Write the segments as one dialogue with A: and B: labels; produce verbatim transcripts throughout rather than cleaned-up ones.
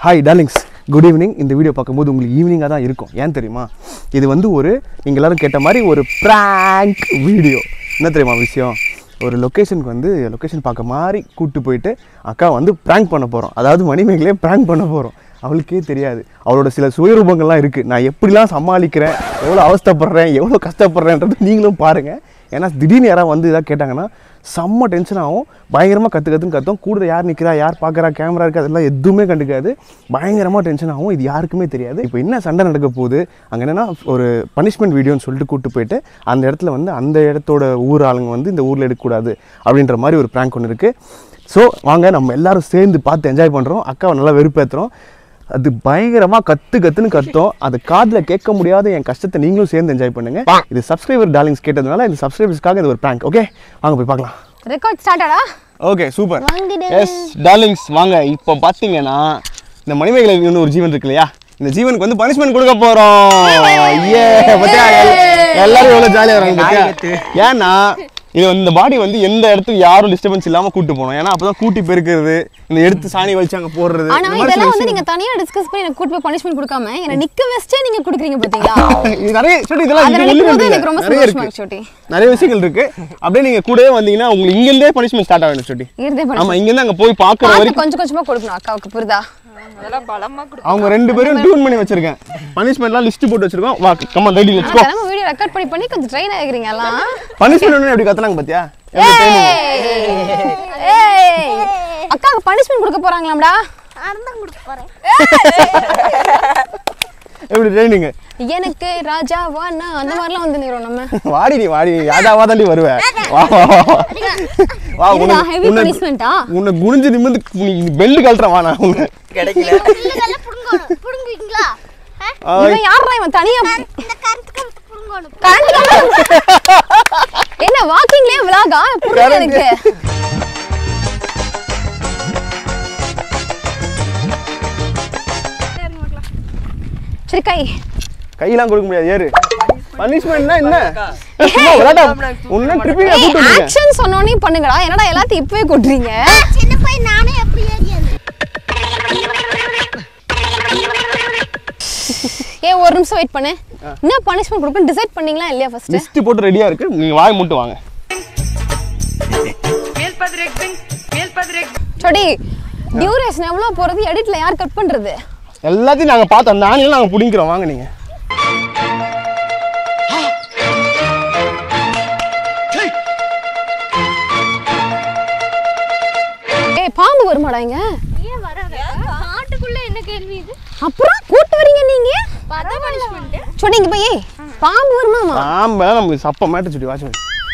A: Hi darlings, good evening. இந்த video பார்க்கும்போது உங்களுக்கு ஈவினிங்காக தான் இருக்கும். ஏன் தெரியுமா? இது வந்து ஒரு நீங்கள் எல்லோரும் கேட்ட மாதிரி ஒரு ப்ராங்க் வீடியோ. என்ன தெரியுமா விஷயம்? ஒரு லொக்கேஷனுக்கு வந்து லொக்கேஷன் பார்க்க மாதிரி கூப்பிட்டு போயிட்டு அக்கா வந்து ப்ராங்க் பண்ண போகிறோம். அதாவது மணிமேகலையே ப்ராங்க் பண்ண போகிறோம். அவளுக்கே தெரியாது, அவளோட சில சுயரூபங்கள்லாம் இருக்குது. நான் எப்படிலாம் சமாளிக்கிறேன், எவ்வளோ அவஸ்தப்படுறேன், எவ்வளோ கஷ்டப்படுறேன்றது நீங்களும் பாருங்கள். ஏன்னா திடீர்னு யாராவது வந்து இதாக கேட்டாங்கன்னா செம்ம டென்ஷன் ஆகும். பயங்கரமாக கற்று கற்றுன்னு கற்றும். கூட யார் நிற்கிறா, யார் பார்க்குறா, கேமரா இருக்குது, அதெல்லாம் எதுவுமே கண்டுக்காது. பயங்கரமாக டென்ஷன் ஆகும். இது யாருக்குமே தெரியாது. இப்போ என்ன சண்டை நடக்க போகுது அங்கே என்னென்னா, ஒரு பனிஷ்மெண்ட் வீடியோன்னு சொல்லிட்டு கூப்பிட்டு போயிட்டு அந்த இடத்துல வந்து அந்த இடத்தோட ஊர் ஆளுங்க வந்து இந்த ஊரில் எடுக்கக்கூடாது அப்படின்ற மாதிரி ஒரு ப்ராங்க் ஒன்று இருக்குது. ஸோ வாங்க நம்ம எல்லோரும் சேர்ந்து பார்த்து என்ஜாய் பண்ணுறோம். அக்காவை நல்லா வெறுப்பேற்றுறோம். அது பயங்கரமாக கற்று கற்றுன்னு கற்றும். அது காதில் கேட்க முடியாத என் கஷ்டத்தை நீங்களும் சேர்ந்து என்ஜாய் பண்ணுங்கள். இது சப்ஸ்கிரைபர் டார்லிங்ஸ் கேட்டதுனால இந்த சப்ஸ்கிரைபர்ஸ்க்காக இது ஒரு ப்ராங்க். ஓகே, வாங்க போய் பார்க்கலாம்.
B: ரெக்கார்ட் ஸ்டார்ட்டடா?
A: Okay, super. எஸ் டார்லிங்ஸ், வாங்க. இப்போ பார்த்தீங்கன்னா இந்த மணிமேகலை வந்து ஒரு ஜீவன் இருக்கு இல்லையா, இந்த ஜீவனுக்கு வந்து பனிஷ்மெண்ட் கொடுக்க போகிறோம். ஏ பத்தியா, எல்லாரும் எவ்வளோ ஜாலியாக வராங்க பத்தியா? ஏன்னா இது இந்த பாடி வந்து எந்த இடத்துக்கு யாரும் டிஸ்டர்பன்ஸ் இல்லாமல் கூட்டு போகணும். ஏன்னா அப்போ தான் கூட்டி பெருக்கிறது, இந்த எடுத்து சாணி வலிச்சு அங்கே போடுறது.
B: ஆனால் இதெல்லாம் வந்து நீங்கள் தனியாக டிஸ்கஸ் பண்ணி எனக்கு கூட்டு போய் பனிஷ்மெண்ட் கொடுக்காம என்னை நிற்க வச்சே நீங்கள் கொடுக்குறீங்க பார்த்தீங்களா? இது நிறைய சொல்லி இதெல்லாம் நிறைய இருக்கு, நிறைய விஷயங்கள் இருக்கு. அப்படியே நீங்கள் கூடவே வந்தீங்கன்னா உங்களுக்கு இங்கேருந்தே பனிஷ்மெண்ட் ஸ்டார்ட் ஆகணும் சொல்லி. ஆமாம், இங்கேருந்து அங்கே போய் பார்க்குற வரைக்கும் கொஞ்சம் கொஞ்சமாக கொடுக்கணும். அக்காவுக்கு புரியுதா?
A: அவங்க ரெண்டு பேரும் டியூன் பண்ணி வச்சிருக்கேன். பனிஷ்மென்ட்லாம் லிஸ்ட் போட்டு வச்சிருக்கோம். வா come on, ready, let's go.
B: நம்ம வீடியோ ரெக்கார்ட் பண்ணி பண்ணி கொஞ்சம் ட்ரெயின் ஆகிக்கிறீங்க எல்லாம்.
A: பனிஷ்மென்ட் எப்படி கத்துறாங்க பாத்தியா?
B: ஏய் அக்காக்கு பனிஷ்மென்ட் கொடுக்க போறாங்களாம்டா? அறந்தா கொடுக்க போறேன்.
A: எப்படி ட்ரெயினிங்?
B: எனக்கு ராஜாவா நான் அந்த மாதிரிலாம் வந்து நிறோம் நம்ம.
A: வாடி நீ வாடி, ராஜாவா தாண்டி வருவே. வா வா வா. உன்ன ஹெவி பனிஷ்மென்ட்டா? உன்ன குனிஞ்சு நிமிர்ந்து நீ பெல்ட் கழட்டற வா. நான் உன்ன கிடைக்கல. பெல்ல புடுங்க புடுங்குவீங்களா? இவன் யாரா இவன் தனியா இந்த கரண்ட் புடுங்கணும். கரண்ட் என்ன வாக்கிங்லயே விலாகா புடுங்க எனக்கு. சரி கை கையெல்லாம் கொடுக்க முடியாது. ஏறு. பனிஷ்மென்ட்னா என்ன? சும்மா விளையாட உன்ன ட்ரிப்பிங்க கூட்டி போங்க. ஆக்ஷன் சொன்னோனே பண்ணுங்கடா. என்னடா எல்லாத்தையும் இப்பவே கொட்றீங்க? சின்ன பையன் நானே எப்படி ஏறியது? ஏ ஒரு நிமிஷம் வெயிட் பண்ணு. என்ன பனிஷ்மென்ட் கொடுப்பேன்னு டிசைட் பண்ணீங்களா இல்லையா? ஃபர்ஸ்ட் லிஸ்ட் போட்டு ரெடியா இருக்கு. நீங்க வாய் மூட்டு வாங்க. மேல் பத்ரேக் மேல் பத்ரேக் சோடி டியூரேஷன் எவ்வளவு போறது? எடிட்ல யார் கட் பண்றது? எல்லாத்தையும் நாங்க பார்த்தோம். அந்த ஆணில நாங்க புடிங்கிறோம். வாங்க நீங்க. ஏய் பாம்பு வருமாடா இங்க? ஏன் வராத? காட்டுக்குள்ள என்ன கேள்வி இது? அப்புறம் கூட்டி வரீங்க நீங்க? பத பனிஷ்மென்ட். சொன்னீங்க போய் பாம்பு வருமாமா? பாம்பு நம்ம சப்ப மாட்ட சுடி வாச்சு.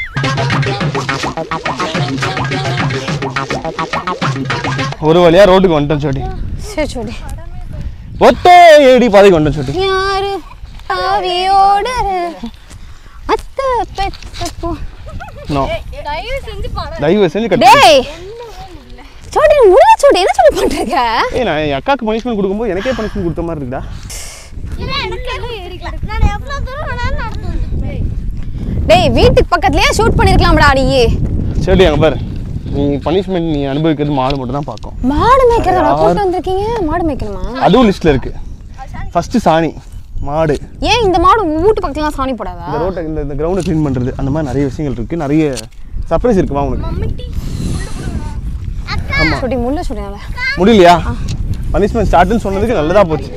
A: ஒரு வழியா ரோட்டுக்கு வந்துட்டோம் சோடி. சரி சோடி. ஒத்தே ஏடி பாதை கொண்டு சோடி. யாரு ஆவியோட அத்த பெத்த போ. நோ. தயவு செஞ்சு பாரு. தயவு செஞ்சு கட். டேய். சோடி முள்ள சோடி என்ன சொல்லி பண்றீங்க? ஏய் நான் என் அக்காக்கு பனிஷ்மென்ட் கொடுக்கும்போது எனக்கே பனிஷ்மென்ட் கொடுத்த மாதிரி இருக்குடா. இல்ல எனக்கு எல்லாம் ஏறிக்கலாம். நான் எவ்வளவு தூரம் வேணாலும் நடந்து வந்துட்டேன். டேய் வீட்டுக்கு பக்கத்துலயே ஷூட் பண்ணிருக்கலாம்டா நீ. சரி அங்க பாரு. நீ பனிஷ்மென்ட் நீ அனுபவிக்கிறது மாடு மட்டும் தான் பாக்கும். மாடு மேய்க்கிறதா கூட்டி வந்திருக்கீங்க? மாடு மேய்க்கணுமா? அதுவும் லிஸ்ட்ல இருக்கு. ஃபர்ஸ்ட் சாணி மாடு. ஏன் இந்த மாடு வீட்டு பக்கத்துல சாணி போடாதா? இந்த ரோட்டை இந்த இந்த கிரவுண்ட க்ளீன் பண்றது அந்த மாதிரி நிறைய விஷயங்கள் இருக்கு. நிறைய சர்ப்ரைஸ் இருக்குமா உங்களுக்கு? மம்மிட்டி அக்கா சொடி முள்ள சொடியால முடியலையா? பனிஷ்மென்ட் ஸ்டார்ட்னு சொன்னதுக்கு நல்லதா போச்சு.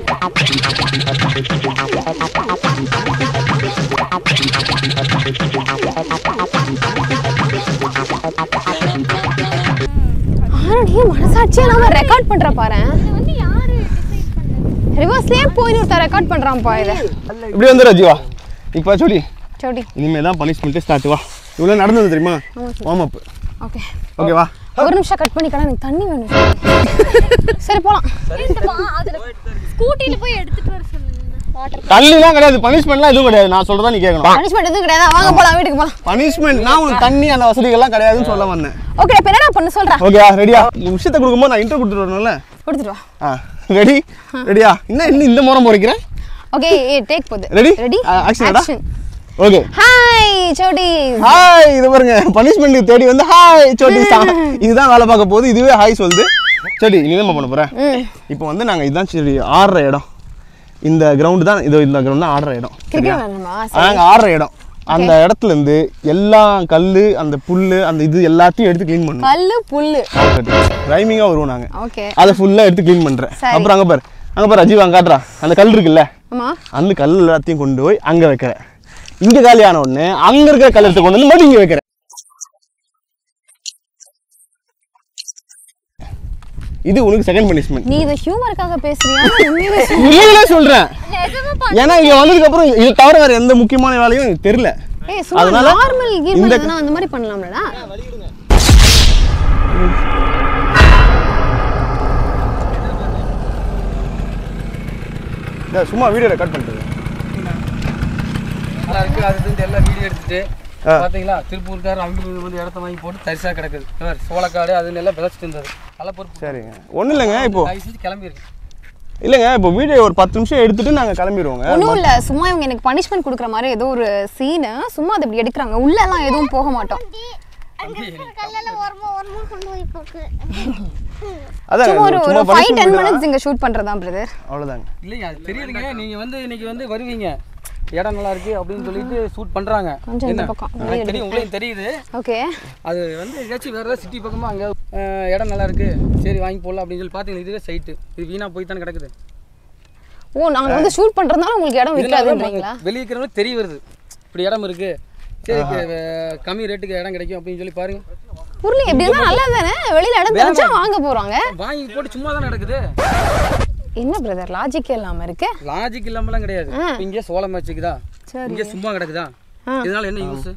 A: ஆரணியே மனசாட்சியா நாம ரெக்கார்ட் பண்ற பாரு. இது வந்து யாரு டிசைட் பண்ணது? ரிவர்ஸ்லயே போய் ஒருத்த ரெக்கார்ட் பண்றான் பா. இது இப்படி வந்து ராஜிவா இப்போ சோடி சோடி இனிமே தான் பனிஷ்மென்ட் ஸ்டார்ட். வா இவ்வளவு நடந்தது தெரியுமா? Warm up. ஓகே ஓகே வா. ஒரு நிமிஷம் கட் பண்ணிக்கலாம். எனக்கு தண்ணி வேணும். சரி போலாம். ஸ்கூட்டில போய் எடுத்துட்டு வர சொல்லுங்க. தண்ணிலாம் கிடையாது, பனிஷ்மென்ட்லாம் எதுவும் கிடையாது. நான் சொல்றதா நீ கேட்கணும். பனிஷ்மென்ட் எதுவும் கிடையாது. வாங்க போலாம், வீட்டுக்கு போலாம். பனிஷ்மென்ட் நான் உனக்கு தண்ணி அந்த வசதிகள்லாம் கிடையாதுன்னு சொல்ல வந்தேன். ஓகே இப்போ என்னடா பண்ண சொல்றேன்? ஓகே ரெடியா? இந்த விஷயத்தை கொடுக்கும்போது நான் இன்ட்ரோ கொடுத்துட்டு வரணும்ல. கொடுத்துட்டு வா. ஆ ரெடி ரெடியா? என்ன இன்னும் இந்த முறை போறீங்க? ஓகே டேக் போடு. Ready ready action. Okay hi சோடி. ஹாய் இது பாருங்க பனிஷ்மென்ட் தேடி வந்து ஹாய் சோடி தான். இதுதான் வேலை பார்க்க போகுது. இதுவே ஹாய் சொல்லுது. சரி நீ என்ன பண்ண போற இப்போ வந்து நாங்க இதான் சரி ஆடுற இடம் இந்த கிரவுண்ட் தான் இது இந்த கிரவுண்ட் தான் ஆடுற இடம் நாங்கள் ஆடுற இடம் அந்த இடத்துல இருந்து எல்லா கல்லு அந்த புல்லு அந்த இது எல்லாத்தையும் எடுத்து க்ளீன் பண்ணுவோம்
B: கல்லு புல்லு
A: ரைமிங்கா வருவோம் நாங்க அதை ஃபுல்லா எடுத்து க்ளீன் பண்றேன் அப்புறம் அங்க பாரு அங்க பாரு அஜீவ் அங்க காட்டுறா அந்த கல் இருக்குல்ல அந்த கல் எல்லாத்தையும் கொண்டு போய் அங்க வைக்கிறேன் இங்க காலியான உடனே அங்க இருக்கிற கல் எடுத்து கொண்டு வந்து மறுபடியும் இங்க வைக்கிறேன் இது உனக்கு செகண்ட் பனிஷ்மென்ட்
B: நீ இத ஹியூமருக்காக பேசுறியா
A: உண்மையிலே சொல்றேன் ஏன்னா இங்க வந்ததுக்கு அப்புறம் இது தவிர வேற எந்த முக்கியமான வேலையும் எனக்கு தெரியல
B: ஏய் சும்மா நார்மல் கீர் பண்ணா அந்த மாதிரி பண்ணலாம்லடா
A: டேய் சும்மா வீடியோ ரெக்கார்ட் பண்ணிட்டு
C: நல்லா இருக்கு அதுக்கு எல்லாம் வீடியோ எடுத்துட்டு பாத்தீங்களா திருப்பூர்காரர் அவங்க வந்து இடத்த வாங்கி போட்டு தரிசா கிடக்குது சோளக்காடு அதுன்னு எல்லாம் விளைச்சிட்டு இருந்தது நல்ல பொறுப்பு
A: சரிங்க ஒன்றும் இல்லைங்க இப்போ
C: கிளம்பியிருக்கு
A: இல்லைங்க இப்போ வீடியோ ஒரு பத்து நிமிஷம் எடுத்துட்டு நாங்கள் கிளம்பிடுவோங்க
B: ஒன்றும் இல்லை சும்மா இவங்க எனக்கு பனிஷ்மெண்ட் கொடுக்குற மாதிரி ஏதோ ஒரு சீனு சும்மா அதை இப்படி எடுக்கிறாங்க உள்ளெல்லாம் எதுவும் போக மாட்டோம்
A: அதான்
B: ஒரு ஒரு ஃபைவ் டென் மினிட்ஸ் இங்கே ஷூட் பண்ணுறதா பிரதர்
A: அவ்வளோதாங்க
C: இல்லைங்க அது தெரியுதுங்க நீங்கள் வந்து இன்னைக்கு வந்து வருவீங்க இடம் நல்லா இருக்கு அப்படின்னு சொல்லிட்டு ஷூட் பண்றாங்க என்ன எனக்கு தெரியும் உங்களுக்கு தெரியுது
B: ஓகே
C: அது வந்து ஏதாச்சும் வேற ஏதாவது சிட்டி பக்கமா அங்க இடம் நல்லா இருக்கு சரி வாங்கி போடலாம் அப்படின்னு சொல்லி பாத்தீங்களா இதுவே சைட்டு இது வீணா போய் தானே கிடக்குது
B: ஓ நாங்க வந்து ஷூட் பண்றதுனால உங்களுக்கு இடம் விற்காதுன்றீங்களா
C: வெளிய இருக்கிறவங்க தெரிய வருது இப்படி இடம் இருக்கு சரி கம்மி ரேட்டுக்கு இடம் கிடைக்கும் அப்படின்னு சொல்லி பாருங்க
B: புரியல எப்படின்னா நல்லா தானே வெளியில இடம் தெரிஞ்சா வாங்க போறாங்க
C: வாங்கி போட்டு சும்மா தானே நடக்குது
B: என்ன பிரதர் லாஜிக் இல்லாம இருக்கு
C: லாஜிக் இல்லாமலாம் கிடையாது இங்க சோளம் வச்சுக்குதா இங்க சும்மா கிடக்குதா இதனால என்ன யூஸ்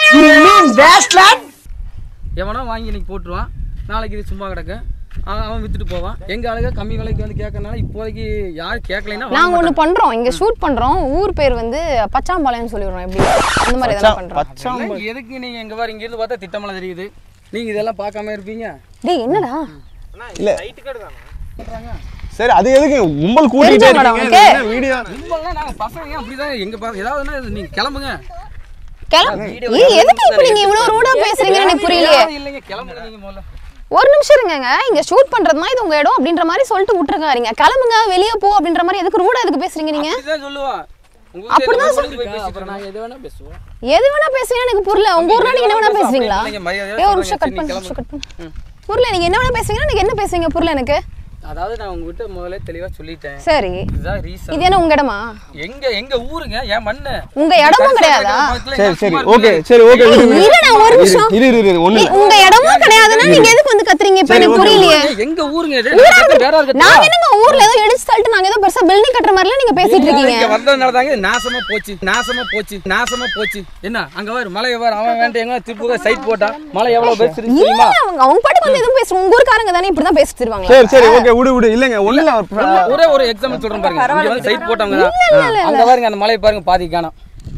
C: எவனோ வாங்கி இன்னைக்கு போட்டுருவான் நாளைக்கு இது சும்மா கிடக்கு அவன் வித்துட்டு போவான் எங்க ஆளுங்க கம்மி விலைக்கு வந்து கேட்கறனால இப்போதைக்கு யாரும் கேட்கலைன்னா
B: நாங்க ஒண்ணு பண்றோம் இங்க ஷூட் பண்றோம் ஊர் பேர் வந்து பச்சாம்பாளையம் சொல்லிடுறோம் எப்படி அந்த மாதிரி ஏதாவது பண்றோம்
C: எதுக்கு நீங்க எங்க பாரு இங்க இருந்து பார்த்தா திட்டமலை தெரியுது நீங்க இதெல்லாம் பார்க்காம இருப்பீங்க
B: டேய் என்னடா
A: இல்ல ரைட் கார்டு தானா சரி அது எதுக்கு உம்பல் கூட்டிட்டே இருக்கீங்க வீடியோ
C: உம்பல்னா நாங்க பசங்க அப்படிதான் எங்க ஏதாவதுனா நீங்க கிளம்புங்க
B: கிளம்பு ஏய் எதுக்கு இப்ப நீங்க இவ்வளவு ரூடா பேசுறீங்கன்னு எனக்கு புரியலையே
C: இல்லங்க கிளம்புங்க நீங்க முதல்ல
B: ஒரு நிமிஷம் இருங்கங்க இங்க ஷூட் பண்றதுமா இது உங்க இடம் அப்படின்ற மாதிரி சொல்லிட்டு விட்டுருக்காருங்க கிளம்புங்க வெளிய போ அப்படின்ற மாதிரி எதுக்கு ரூடா எதுக்கு பேசுறீங்க நீங்க
C: அப்படிதான் சொல்லுவா
B: அப்படிதான்
C: சொல்லுங்க அப்புறம் நான் எது வேணா பேசுவேன்
B: எது வேணா பேசுவீங்க எனக்கு புரியல உங்க ஊர்ல நீங்க என்ன வேணா பேசுவீங்களா ஏய் ஒரு நிமிஷம் கட் பண்ணு கட் பண்ணு புரியல நீங்க என்ன வேணா பேசுவீங்க எனக்கு என்ன பேசுவீங்க புரியல எனக்கு
C: அதாவது நான் உங்ககிட்ட முதல்ல தெளிவா சொல்லிட்டேன்
B: சரி
C: இதுதான் ரீசன்
B: இது என்ன உங்க இடமா
C: எங்க எங்க ஊருங்க ஏன் மண்ணு
B: உங்க இடமும் கிடையாதா
A: சரி சரி ஓகே சரி ஓகே
B: இரு நான் ஒரு நிமிஷம்
A: இரு இரு ஒண்ணு
B: உங்க இடமும் கிடையாதுன்னா நீங்க எதுக்கு வந்து கத்துறீங்க இப்ப எனக்கு புரியலையே
C: எங்க ஊருங்க இது வேற இருக்கு
B: நான் என்னங்க ஊர்ல ஏதோ இடிச்சு தள்ளிட்டு நாங்க ஏதோ பெருசா பில்டிங் கட்டற மாதிரில நீங்க பேசிட்டு இருக்கீங்க
C: இங்க வந்ததனால தாங்க நாசமா போச்சு நாசமா போச்சு நாசமா போச்சு என்ன அங்க வர மலை வர அவன் வேண்ட எங்க திருப்பூர் சைட் போட்டா மலை எவ்வளவு பேசுறீங்க தெரியுமா
B: அவங்க அவங்க பாட்டு வந்து எதுவும் பேசுற உங்க ஊர்க்காரங்க தானே இப்படி தான் பேசிட்டு இருவாங்க
A: சரி சரி ஓகே விடு விடு இல்லங்க ஒண்ணு
C: ஒரே ஒரு எக்ஸாம்பிள் சொல்றேன் பாருங்க இங்க வந்து சைட் போட்டாங்க அங்க பாருங்க அந்த மலையை பாருங்க பாதி காணோம்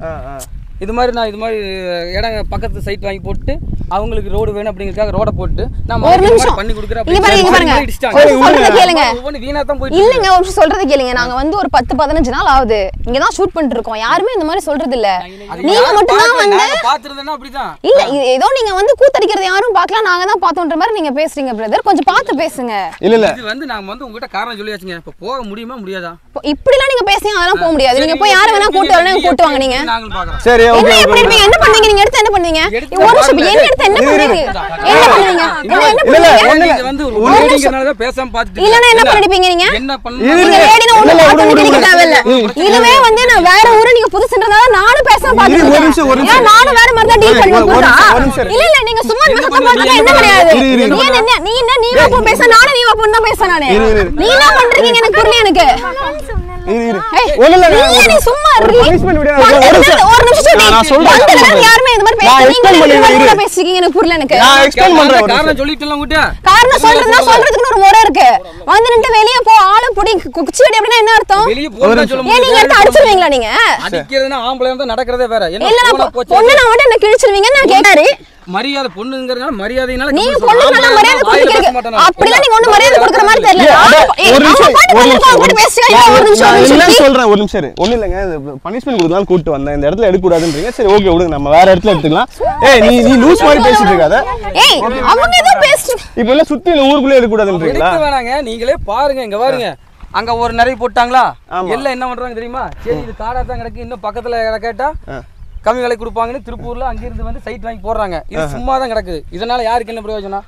C: இது மாதிரி நான் இது மாதிரி இடம் பக்கத்து சைட் வாங்கி போட்டு அவங்களுக்கு ரோடு வேணும் அப்படிங்கறதுக்காக ரோட போட்டு நான்
B: ஒரு நிமிஷம்
C: பண்ணி கொடுக்குறேன்
B: இங்க பாருங்க இங்க பாருங்க சொல்றத கேளுங்க
C: ஒவ்வொரு வீணா தான் போயிட்டு
B: இல்லங்க ஒரு சொல்றத கேளுங்க நாங்க வந்து ஒரு பத்து பதினஞ்சு நாள் ஆகுது இங்க தான் ஷூட் பண்ணிட்டு இருக்கோம் யாருமே இந்த மாதிரி சொல்றது இல்ல நீங்க மட்டும் தான் வந்து
C: பாத்துறதுன்னா அப்படிதான்
B: இல்ல ஏதோ நீங்க வந்து கூத்தடிக்கிறது யாரும் பார்க்கலாம் நாங்க தான் பார்த்தோம்ன்ற மாதிரி நீங்க பேசுறீங்க பிரதர் கொஞ்சம் பார்த்து பேசுங்க
A: இல்ல இல்ல
C: இது வந்து நாங்க வந்து உங்ககிட்ட காரணம் சொல்லியாச்சுங்க இப்ப போக முடியுமா முடியாதா
B: இப்படிலாம் நீங்க பேசுங்க அதெல்லாம் போக முடியாது நீங்க போய் யாரை வேணா கூட்டி வரணும் கூட்டி வாங்க நீங்க
C: நாங்க பாக்குறோம்
A: சரி ஓகே
B: என்ன இப்படி நீங்க என்ன பண்ணீங்க நீங்க எடுத்து என்ன பண்ணீங்க ஒரு நிமிஷம் என்ன எடுத்து என்ன பண்ணீங்க என்ன பண்ணீங்க என்ன பண்ணீங்க
C: இது வந்து ஒரு வீடியோங்கனால தான் பேசாம பாத்துட்டு
B: இல்லனா என்ன பண்ணிருப்பீங்க நீங்க
C: என்ன பண்ணீங்க
B: நீங்க ரேடினா ஒண்ணு பாத்து நிக்க தேவையில்ல இதுவே வந்து நான் வேற ஊரு நீங்க புதுசுன்றதால நானும் பேசாம பாத்துட்டு
A: ஒரு நிமிஷம் ஒரு நிமிஷம்
B: நானும் வேற மாதிரி தான் டீல் பண்ணுவேன் இல்ல இல்ல நீங்க சும்மா சத்தம் போடுறது என்ன கிடையாது நீ என்ன நீ என்ன நீ வா போ பேச நானும் நீ வா போன்னு தான் பேச நானே நீ என்ன பண்றீங்க எனக்கு புரியல எனக்கு
A: இரு இரு ஒண்ணு இல்ல
B: நீ சும்மா இரு
A: பனிஷ்மென்ட் விடு ஒரு நிமிஷம்
B: ஒரு நிமிஷம் நான் சொல்றேன் யாருமே இந்த மாதிரி பேசுறீங்க நீங்க பேசிக்கீங்க எனக்கு புரியல எனக்கு
A: நான் எக்ஸ்பிளைன் பண்றேன்
C: காரணம் சொல்லிட்டேன் உங்ககிட்ட
B: காரணம் சொல்றதுனா சொல்றதுக்கு ஒரு முறை இருக்கு வந்து நின்னு வெளிய போ ஆளு புடி குச்சி வெடி அப்படினா என்ன அர்த்தம்
C: வெளிய போறத சொல்ல
B: முடியாது நீங்க எடுத்து அடிச்சிருவீங்களா நீங்க
C: அடிக்கிறதுனா ஆம்பளை வந்து நடக்கிறதே வேற
B: என்ன பொண்ணு நான் வந்து என்ன கிழிச்சிருவீங்க நான் கேட்டாரு
C: மரியாதை பொண்ணுங்கறனால மரியாதையினால
B: நீங்க பொண்ணுங்கனால மரியாதை கொடுக்கறீங்க அப்படிலாம் நீங்க ஒண்ணு மரியாதை கொடுக்கற மாதிரி தெரியல
A: ஒரு நிமிஷம் ஒரு நிமிஷம்
B: பேசுறீங்க ஒரு நிமிஷம்
A: என்ன சொல்றேன் ஒரு நிமிஷம் ஒண்ணு இல்லங்க பனிஷ்மென்ட் கொடுக்கலாம் கூட்டி வந்தேன் இந்த இடத்துல எடுக்க கூடாதுன்றீங்க சரி ஓகே விடுங்க நம்ம வேற இடத்துல எடுத்துக்கலாம் ஏய் நீ நீ லூஸ் மாதிரி பேசிட்டு இருக்காத
B: ஏய் அவங்க ஏதோ பேசி
A: இப்போ எல்லாம் சுத்தி ஊருக்குள்ளே எடுக்க கூடாதுன்றீங்களா
C: எடுக்க வேணாங்க நீங்களே பாருங்க இங்க பாருங்க அங்க ஒரு நிறைய போட்டாங்களா எல்லாம் என்ன பண்றாங்க தெரியுமா சரி இது காடா தான் கிடக்கு இன்னும் பக்கத்துல கேட்டா கம்மி விலை கொடுப்பாங்கன்னு திருப்பூர்ல அங்கிருந்து வந்து சைட் வாங்கி போடுறாங்க இது சும்மா தான் கிடக்குது இதனால யாருக்கு என்ன பிரயோஜனம்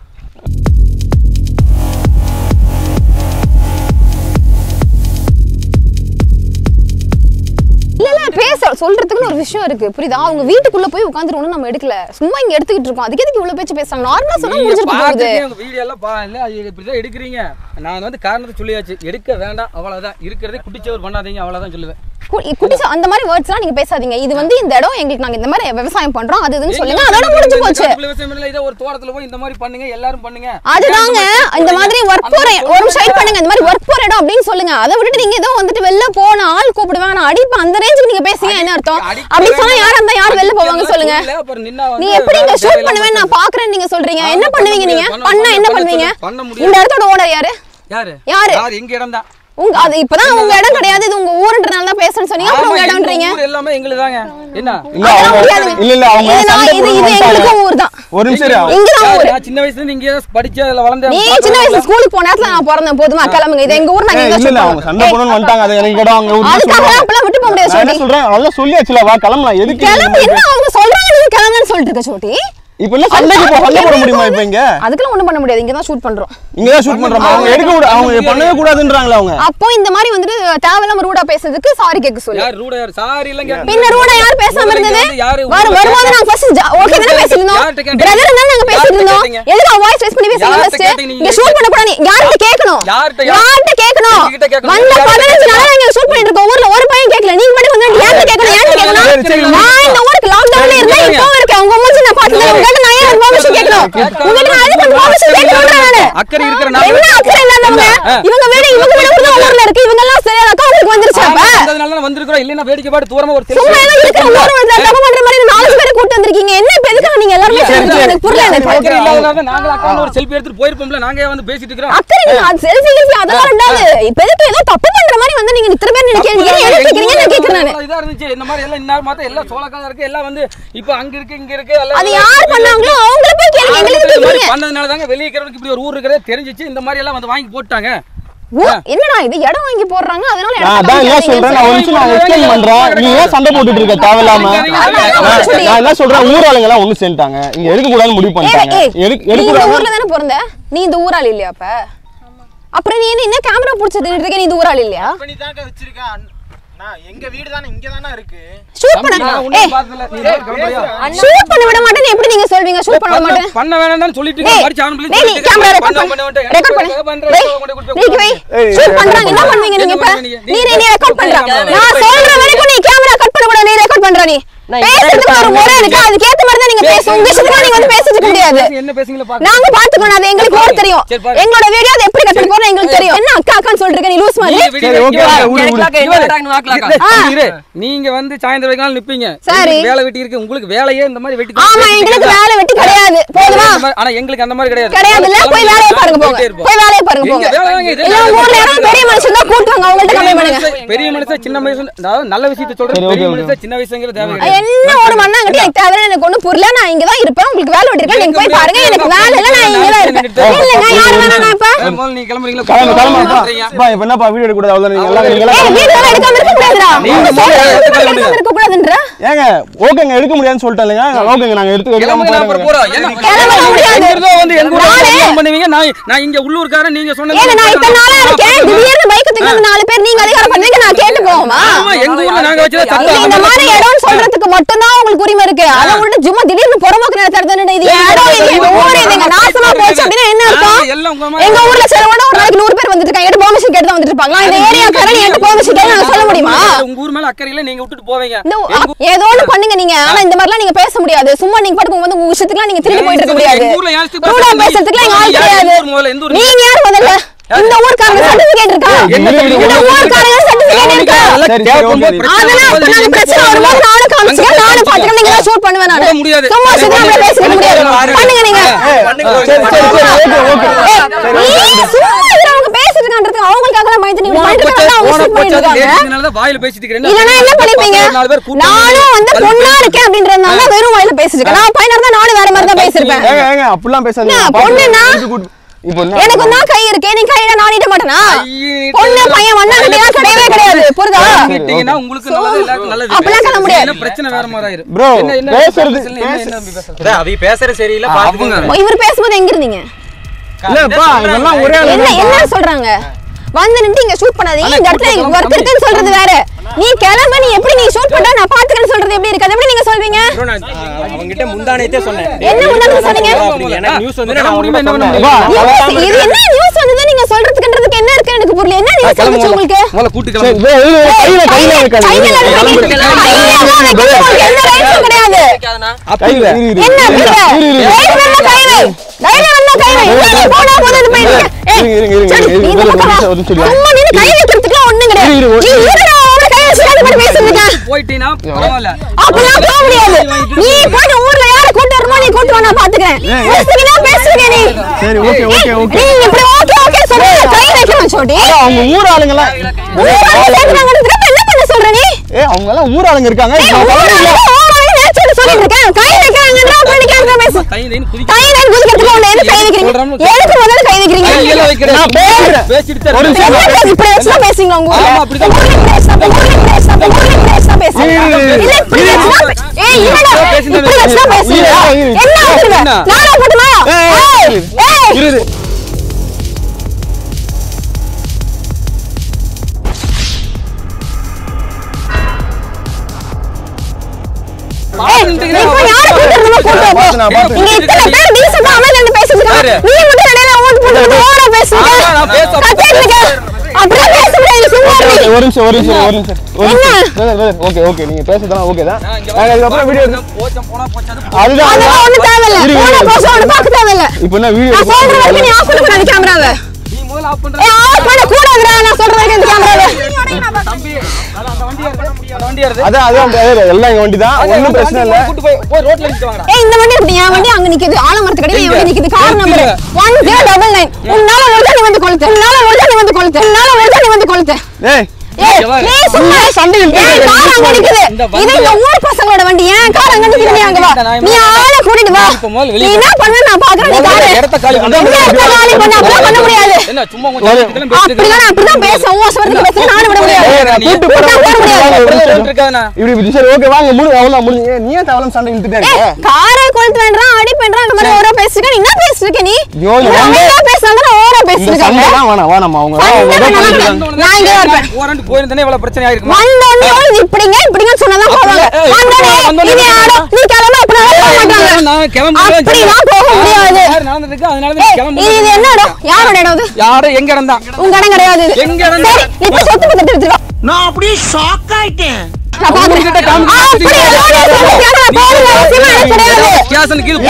B: இல்ல இல்ல பேச சொல்றதுக்கு ஒரு விஷயம் இருக்கு புரியுதா அவங்க வீட்டுக்குள்ள போய் உட்கார்ந்துறோம் நம்ம எடுக்கல சும்மா இங்க எடுத்துக்கிட்டு இருக்கோம் அதுக்கு எதுக்கு இவ்வளவு பேச்சு பேசுறாங்க நார்மலா சொன்னா முடிஞ்சிட்டு போகுது
C: உங்க வீடியோ எல்லாம் பாருங்க அது இப்படி தான் எடுக்கறீங்க நான் வந்து காரணத்தை சொல்லியாச்சு எடுக்க வேண்டாம் அவ்வளவுதான் இருக்கிறதே குட்டிச்சவர் பண்ணாதீங்க அவ்வளவுதான் சொல்லுவேன்
B: குட்டி அந்த மாதிரி வேர்ட்ஸ்லாம் நீங்க பேசாதீங்க இது வந்து இந்த இடம் எங்களுக்கு நாங்க இந்த மாதிரி விவசாயம் பண்றோம் அது இதுன்னு சொல்லுங்க அதோட முடிஞ்சு போச்சு
C: விவசாயம் இல்ல இத ஒரு தோட்டத்துல போய் இந்த மாதிரி பண்ணுங்க எல்லாரும் பண்ணுங்க
B: அதுதாங்க இந்த மாதிரி வர்க் போற ஒரு சைட் பண்ணுங்க இந்த மாதிரி வர்க் போற இடம் அப்படினு சொல்லுங்க அதை விட்டுட்டு நீங்க ஏதோ வந்துட்டு வெளில போன ஆள் கூப்பிடுவாங்க நான் அடிப்பேன் அந்த ரேஞ்சுக்கு நீங்க பேசுங்க என்ன அர்த்தம் அப்படி சொன்னா யாரா இருந்தா யார் வெளில போவாங்க சொல்லுங்க நீ எப்படி இங்க ஷூட் பண்ணுவேன்னு நான் பாக்குறேன் நீங்க சொல்றீங்க என்ன பண்ணுவீங்க நீங்க பண்ணா என்ன பண்ணுவீங்க இந்த இடத்தோட ஓனர் யாரு
C: யாரு
B: யாரு
C: யார் எங்க இடம் தான்
B: உங்க அது இப்பதான் உங்க இடம் கிடையாது இது உங்க ஊருன்றனால தான் பேசறேன்னு சொன்னீங்க அப்புறம் உங்க இடம்ன்றீங்க
C: ஊர் எல்லாமே எங்களுதாங்க என்ன
A: இல்ல இல்ல இல்ல அவங்க சண்டை
B: இது இது எங்களுக்கு ஊர் தான்
A: ஒரு நிமிஷம்
B: இங்க தான் ஊர்
C: நான் சின்ன வயசுல இருந்து இங்க படிச்ச அதுல வளர்ந்தேன்
B: நீ சின்ன வயசுல ஸ்கூலுக்கு போன நேரத்துல நான் பிறந்தேன் போதுமா கிளம்புங்க இது எங்க ஊர் நாங்க எங்க
A: இல்ல அவங்க சண்டை போடணும்னு வந்துட்டாங்க அது எனக்கு இடம் அவங்க ஊர்
B: அதுக்காக அப்பலாம் விட்டு போக முடியாது
A: நான் என்ன சொல்றேன் அதெல்லாம் சொல்லியாச்சுல வா கிளம்பலாம் எதுக்கு
B: கிளம்பு என்ன அவங்க சொல்றாங்க நீங்க கிளம்புன்னு சொல்லிட்டு இருக்க சோட்டி
A: இப்போ என்ன சண்டைக்கு போ சண்டை போட முடியுமா இப்போ இங்க
B: அதுக்குலாம் ஒண்ணும் பண்ண முடியாது இங்க தான் ஷூட் பண்றோம்
A: இங்க தான் ஷூட் பண்றோம் அவங்க எடுக்க கூட அவங்க பண்ணவே கூடாதுன்றாங்களே அவங்க
B: அப்போ இந்த மாதிரி வந்துட்டு தேவையில்லாம ரூடா பேசுறதுக்கு சாரி கேக்க சொல்லு
C: யார் ரூடா யார் சாரி இல்லங்க
B: பின்ன ரூடா யார் பேசாம இருந்தது வர வரும்போது நான் ஃபர்ஸ்ட் ஓகே தான பேசிட்டு இருந்தோம் பிரதர் தான் நாங்க பேசிட்டு இருந்தோம் எதுக்கு வாய்ஸ் ரைஸ் பண்ணி பேசுறீங்க ஃபர்ஸ்ட் இங்க ஷூட் பண்ண கூடாது யார்ட்ட கேக்கணும் யார்ட்ட கேக்கணும் வந்த பதினஞ்சு நாளா நாங்க ஷூட் பண்ணிட்டு இருக்கோம் ஊர்ல ஒரு பையன் கேக்கல நீங்க மட்டும் வந்து யார்ட்ட கேக்கணும் யார்ட்ட கேக்கணும் நான் இந்த ஊருக்கு லாக் டவுன்ல இருந்தா இப்போ இருக்கேன் உங்க மூஞ்சி நான் பார்த்தேன் உங்ககிட்ட நான் ஏன் பெர்மிஷன் கேக்கணும் உங்களுக்கு நான் எதுக்கு பெர்மிஷன் கேக்கணும் நானு
C: அக்கறை இருக்கிற நான்
B: என்ன அக்கறை இல்லாதவங்க இவங்க வீடு இவங்க வீடு கூட ஊர்ல இருக்கு இவங்க எல்லாம் சரியா அக்கவுண்ட்க்கு வந்துருச்சு அப்ப
C: அதனால தான் வந்திருக்கோம் இல்லனா வேடிக்கை பாட்டு தூரமா ஒரு
B: சும்மா எல்லாம் இருக்கிற ஊர்ல தப்பு பண்ற மாதிரி நாலு பேரை கூட்டி வந்திருக்கீங்க என்ன எதுக்கு நீங்க எல்லாரும் சேர்ந்து எனக்கு புரியல எனக்கு
C: அக்கறை இல்லாதவங்க நாங்க அக்கவுண்ட் ஒரு செல்ஃபி எடுத்து போயிருப்போம்ல நாங்க ஏன் வந்து பேசிட்டு இருக்கோம்
B: அக்கறை அது செல்ஃபி செல்ஃபி அதெல்லாம் ரெண்டாவது இப்ப எதுக்கு ஏதோ தப்பு பண்ற மாதிரி வந்து நீங்க இத்தனை பேர் நினைக்கிறீங்க என்ன கேக்குறீங்க நான் கேக்குறேன் நான்
C: இதா இருந்துச்சு இந்த மாதிரி எல்லாம் இன்னார் மாத்த எல்லாம் சோளக்கால இருக்கு எல்லாம் வந்து இப்போ அங்க இருக்கு இங்க இருக்கு எல்லாம்
B: அது யார் பண்ணாங்களோ அவங்கள போய் கேளுங்க எங்களுக்கு கேக்குறீங்க
C: பண்ணதுனால தாங்க வெளிய இருக்கிறவங்களுக்கு இப்படி ஒரு ஊர் இருக்கறதே தெரிஞ்சிச்சு இந்த மாதிரி எல்லாம் வந்து வாங்கி போட்டாங்க
B: என்னடா இது இடம் வாங்கி போடுறாங்க அதனால
A: நான் அதான் என்ன சொல்றேன் நான் ஒரு நிமிஷம் நான் எக்ஸ்பிளைன் பண்றேன் நீ ஏன் சண்டை போட்டுட்டு இருக்க தேவையில்லாம நான் என்ன சொல்றேன் ஊராளுங்க எல்லாம் ஒண்ணு சேர்ந்துட்டாங்க இங்க எடுக்க கூடாதுன்னு முடிவு பண்ணிட்டாங்க எடுக்க
B: கூடாது ஊர்ல தான பிறந்த நீ இந்த ஊராள் இல்லையா அப்ப அப்புறம் நீ என்ன கேமரா புடிச்சிட்டு இருக்க நீ இந்த ஊராள் இல்லையா
D: பண்ணி தாங்க வச்சிருக்க நான் எங்க வீடு தான இங்க தான இருக்கு
B: ஷூட் பண்ண ஏய் ஷூட் பண்ண விட மாட்டேன் எப்படி நீங்க சொல்வீங்க ஷூட் பண்ண மாட்டேன்
C: பண்ண வேணாம்னு சொல்லிட்டு இருக்க மாதிரி சான் பிளீஸ்
B: நீ கேமரா ரெக்கார்ட் பண்ணு ரெக்கார்ட் பண்ணு நீ வை ஷூட் பண்றாங்க என்ன பண்ணுவீங்க நீங்க இப்ப நீ நீ ரெக்கார்ட் பண்ற நான் சொல்ற வரைக்கும் நீ கேமரா கட் பண்ண கூடாது நீ ரெக்கார்ட் பண்ற நீ பேசுறதுக்கு ஒரு முறை இருக்கு அதுக்கு ஏத்த மாதிரி தான் நீங்க பேசுங்க உங்க இஷ்டத்துக்கு நீங்க வந்து பேசிட்டு முடியாது
C: என்ன பேசுங்களா பாருங்க
B: நாங்க பாத்துக்கணும் அது எங்களுக்கு ஓர் தெரியும் எங்களோட வீடியோ அது எப்படி கட் பண்ண எங்களுக்கு தெரியும் என்ன அக்கா அக்கான்னு சொல்றீங்க நீ லூஸ் மாதிரி
A: சரி ஓகே
C: நீங்க வந்து சாயந்தரம் வரைக்கும் நிப்பீங்க வேலை வெட்டி இருக்கு உங்களுக்கு வேலையே இந்த மாதிரி வெட்டி
B: ஆமா எங்களுக்கு வேலை வெட்டி கிடையாது போதுமா
C: ஆனா எங்களுக்கு அந்த மாதிரி கிடையாது
B: கிடையாது இல்ல போய் வேலைய பாருங்க போங்க போய் வேலைய பாருங்க போங்க இல்ல ஊர்ல யாரோ பெரிய மனுஷன் தான் கூட்டுவாங்க அவங்கள்ட்ட கம்மி பண்ணுங்க
C: பெரிய மனுஷன் சின்ன மனுஷன் அதாவது நல்ல விஷயத்தை சொல்றேன் பெரிய மனுஷன் சின்ன விஷயங்கிறது தேவை
B: என்ன ஒரு மண்ணாங்கட்டி எனக்கு தேவை எனக்கு ஒண்ணும் புரியல நான் இங்க தான் இருப்பேன் உங்களுக்கு வேலை வெட்டிருக்கேன் நீங்க போய் பாருங்க எனக்கு வேலை இல்ல நான் இங்க தான் இருப்பேன் இல்லங்க யார் வேணா நான் இப்ப
C: முதல்ல நீ கிளம்புறீங்களா
A: கிளம்பு கிளம்புப்பா பா இப்போ என்னப்பா வீடியோ எடுக்க கூடாது அவ்வளவு நீங்க எல்லாம் நீங்க எல்லாம்
B: வீடியோ எடுக்காம இருக்க கூடாதுடா நீங்க சொல்லுங்க இருக்க கூடாதுன்ற
A: ஏங்க ஓகேங்க எடுக்க முடியாதுன்னு சொல்லிட்டேன்லங்க ஓகேங்க நாங்க எடுத்து எடுக்காம போறோம்
C: கிளம்ப முடியாது வந்து எங்க ஊர்ல பண்ணுவீங்க நான் நான் இங்க உள்ளூர்காரன் நீங்க சொன்னது
B: ஏங்க நான் இத்தனை நாளா இருக்கேன் திடீர்னு பைக் தூக்கிட்டு நாலு பேர் நீங்க அதிகாரம் பண்ணுவீங்க நான் கேட்டு போவேமா
C: ஆமா எங்க ஊர்ல நாங்க வச்சத சட்டம்
B: இந்த மாதிரி இடம் சொல்றதுக்கு மட்டும் தான் உங்களுக்கு உரிமை இருக்கு அத விட்டு சும்மா திடீர்னு புறம்போக்கு நடத்துறதுன்னு இது இடம் இது எங்க ஊர் இதுங்க நாசமா போச்சு அப்படினா என்ன அர்த்தம் எங்க ஊர்ல செலவோட ஒரு நாளைக்கு நூறு பேர் வந்துட்டு இருக்காங்க என்கிட்ட பெர்மிஷன் கேட்டு தான் வந்துட்டு இருப்பாங்க இந்த ஏரியா காரங்க என்கிட்ட பெர்மிஷன் கேட்டு நான் சொல்ல முடியுமா
C: உங்க ஊர் மேல அக்கறையில நீங்க விட்டுட்டு போவீங்க
B: ஏதோ ஒண்ணு பண்ணுங்க நீங்க ஆனா இந்த மாதிரிலாம் நீங்க பேச முடியாது சும்மா நீங்க பாட்டுக்கு வந்து உங்க விஷயத்துக்குலாம் நீங்க திரும்பி போயிட்டு இருக்க முடியாது ரூடா பேசுறதுக்குலாம் எங்க ஆள் கிடையாது நீங்க யார் முதல்ல இந்த ஊர்க்காரங்க சர்டிபிகேட் இருக்கா இந்த ஊர்க்காரங்க பிரச்சனை வரும்போது நானும் காமிச்சுக்கிறேன், நானும் பாத்துக்கிறேன், நீங்க ஷூட் பண்ணுவேன் நானு. சும்மா சும்மா அப்படியே பேசிக்க முடியாது. பண்ணுங்க நீங்க. அவங்க பேசிட்டு இருக்கான்றதுக்கு அவங்களுக்காக தான் பயந்து நீங்க பண்ணிட்டு இருக்காங்க. அவங்க ஷூட் பண்ணிட்டு இருக்காங்க.
C: வாயில பேசிட்டு இருக்கேன்.
B: இல்லனா என்ன பண்ணிப்பீங்க? நானும் வந்து பொண்ணா இருக்கேன் அப்படின்றதுனால வெறும் வாயில பேசிட்டு இருக்கேன். நான் பையனா இருந்தா நானும் வேற மாதிரி தான் பேசிருப்பேன்.
A: ஏங்க ஏங்க அப்படிலாம் பேசாதீங்க.
B: பொண்ணுனா எனக்கு தான் கை இருக்கு, நீ கையில நான் நீட்ட மாட்டேனா? பொண்ணு பையன் வண்ணா கிட்டயா கிடையவே கிடையாது. புரியுதா?
C: நீட்டீங்கனா உங்களுக்கு நல்லது எல்லாருக்கும் நல்லது.
B: அப்பலாம் சொல்ல முடியாது.
C: என்ன பிரச்சனை வேற மாதிரி ஆயிரும்.
A: ப்ரோ பேசுறது
C: என்ன அவ பேசுறது சரியில்லை பாத்துங்க.
B: இவர் பேசும்போது எங்க இருந்தீங்க?
A: இல்லப்பா இதெல்லாம் ஒரே
B: என்ன என்ன சொல்றாங்க? வந்து நின்னு இங்க ஷூட் பண்ணாதீங்க. இந்த இடத்துல ஒர்க் இருக்குன்னு சொல்றது வேற. நீ கிளம்ப, நீ எப்படி நீ ஷூட் பண்ற நான் பாத்துக்கறேன்னு சொல்றது எப்படி இருக்கு? எப்படி நீங்க சொல்வீங்க?
C: அவங்க கிட்ட முந்தானேதே சொன்னேன்.
B: என்ன முந்தானே சொன்னீங்க?
C: எனக்கு நியூஸ் வந்து நான் உங்களுக்கு என்ன பண்ணணும்?
B: இது என்ன நியூஸ் வந்தது நீங்க சொல்றதுக்குன்றதுக்கு என்ன இருக்கு எனக்கு புரியல. என்ன நியூஸ் வந்துச்சு உங்களுக்கு?
C: முதல்ல கூட்டி கிளம்பு.
A: கையில கையில வைக்காதீங்க.
B: கையில என்ன ரைட்ஸ் கிடையாது.
A: கையில
B: என்ன கையில கையில கையில கையில கையில போனா போறது போயிடு.
A: இருங்க இருங்க இருங்க ஒரு நிமிஷம் ஒரு நிமிஷம்.
B: அம்மா நீ கை வைக்கிறதுக்கு ஒண்ணும் கிடையாது. நீ இருடா அவளை கை வச்சுட்டு மட்டும் பேசிட்டு
C: போய்ட்டீனா பரவாயில்லை.
B: அப்பலாம் போக முடியாது. நீ போய் ஊர்ல யாரை கூட்டி வரணும் நீ கூட்டி வா, நான் பாத்துக்கறேன். பேசுறீங்க பேசுறீங்க நீ.
A: சரி ஓகே ஓகே ஓகே.
B: நீ இப்படி ஓகே ஓகே சொல்ற கை வைக்கணும் சோடி.
A: அவங்க ஊர் ஆளுங்களா
B: ஊர் ஆளுங்க கேக்குறாங்கன்றதுக்கு என்ன பண்ண சொல்ற நீ?
A: ஏய் அவங்க எல்லாம் ஊர் ஆளுங்க இருக்காங்க.
B: சொல்லிட்டு இருக்கேன் கை வைக்கறாங்கன்ற அப்படி கேக்குற பேசு.
C: கை லைன் குதி
B: கை லைன் குதிக்கிறதுக்கு ஒண்ணு எது கை வைக்கிறீங்க? எதுக்கு முதல்ல கை வைக்கிறீங்க?
C: கையில வைக்கிறேன்.
A: நான் பேசுறேன்.
C: பேசிட்டு தான்
A: ஒரு
C: இருக்கேன்.
B: என்ன இப்படி வச்சா பேசிங்க உங்க ஊர்ல?
C: ஆமா அப்படிதான்.
B: ஏய் என்னடா இப்படி வச்சா பேசுங்க. என்ன ஆகுது? நானா போட்டுமா? ஏய் ஏய்
A: இருது.
B: நீ போய் யாரை கூட்டிட்டு போறதோ கூட்டிட்டு போ. நீங்க இத்தனை பேர் டீசன்ட்டா அமைதியா பேசிட்டு இருக்காங்க. நீ மட்டும் இடையில ஓட் போட்டு ஓவரா பேசுறீங்க. கத்திட்டு அப்படியே பேச முடியாது சும்மா.
A: ஒரு நிமிஷம் ஒரு நிமிஷம் ஒரு நிமிஷம். ஓகே ஓகே நீங்க பேசுறதெல்லாம் ஓகே தான். நான் இதுக்கு அப்புறம் வீடியோ
C: போச்ச போனா போச்சது.
A: அதுதான்
B: அதெல்லாம் ஒண்ணும் தேவையில்ல. போன போச ஒண்ணு பார்க்க தேவையில்ல.
A: இப்போ நான் வீடியோ
B: நான் சொல்ற வரைக்கும் நீ ஆஃப் பண்ணு அந்த கேமராவை.
C: நீ முதல்ல ஆஃப் பண்ற.
B: ஏய் ஆஃப் பண்ண கூடாதுடா நான் சொல்ற வரைக்கும் இந்த கேமராவை.
C: தம்பி அத அந்த வண்டியா இருக்கு. அந்த வண்டியா இருக்கு.
A: அத அத எல்லாம் இங்க வண்டி தான். ஒண்ணும் பிரச்சனை இல்ல.
C: கூட்டி போய் போய் ரோட்ல நிறுத்தி வாங்கடா.
B: ஏய் இந்த வண்டி எப்படி என் வண்டி அங்க நிக்குது. ஆலமரத்து கடையில என் வண்டி நிக்குது. Car number one zero nine nine. உன்னால ஒரு நீ வந்து கொளுத்து. உன்னால ஒரு நீ வந்து கொளுத்து. உன்னால ஒரு நீ வந்து கொளுத்து.
A: ஏய்
B: ஏய் நீ சும்மா சண்டை ஏய் கார் அங்க நிக்குது. இது இந்த ஊர் பசங்களோட வண்டி. ஏன் கார் அங்க நிக்குது? நீ அங்க வா. நீ ஆளை கூட்டிட்டு வா. நீ என்ன பண்ணு நான் பாக்குறேன். நீ கார்
C: இடத்த காலி பண்ணு.
B: காலி பண்ண அப்படி பண்ண முடியாது.
C: என்ன சும்மா கொஞ்சம் இதெல்லாம் பேசிட்டு
B: அப்படிதான் அப்படிதான் பேசுறேன். ஓ சொல்றதுக்கு பேச நானே விட முடியாது.
A: கூட்டி போற
C: இருக்க இருக்கானே.
A: இப்படி சரி ஓகே வாங்க முடி அவ்வளவு முடிஞ்சு. நீ ஏன் தவளம் சண்டை இழுத்துட்டே இருக்க?
B: காரை கொளுத்து வேண்டாம் அடி பண்றான் அந்த மாதிரி ஓரா பேசிட்டு நீ என்ன பேசிட்டு நீ?
A: ஐயோ
B: என்ன பேசுறாங்க ஓரா பேசிட்டு
A: சண்டை தான் வேணாம் வேணாமா அவங்க
B: நான் இங்க வரேன்.
C: ஓரண்டு போயிருந்தனே இவ்வளவு பிரச்சனை ஆயிருக்கும்.
B: வந்தோனே இப்படிங்க இப்படிங்க சொன்னதா போவாங்க. வந்தோனே நீ ஆடோ நீ கிளம்ப அப்படி வர மாட்டாங்க.
C: நான் கிளம்புறேன்.
B: அப்படி நான் போக முடியாது.
C: யார் நடந்துருக்கு அதனால தான் கிளம்புறேன்.
B: இது என்ன இடம்? யாரோட இடம் இது?
C: யாரு எங்க இடம் தான்?
B: உங்க இடம் கிடையாது இது.
C: எங்க இடம் தான்?
B: நீ போய் சொத்து பத்திரத்தை எடுத்து வா.
D: நான் அப்படியே ஷாக் ஆயிட்டேன்.
B: நான் பாக்குறேன். அப்படியே கேமரா போடுங்க. அவசியமா எனக்கு கிடையாது.
C: ஸ்டேஷனுக்கு இது போ.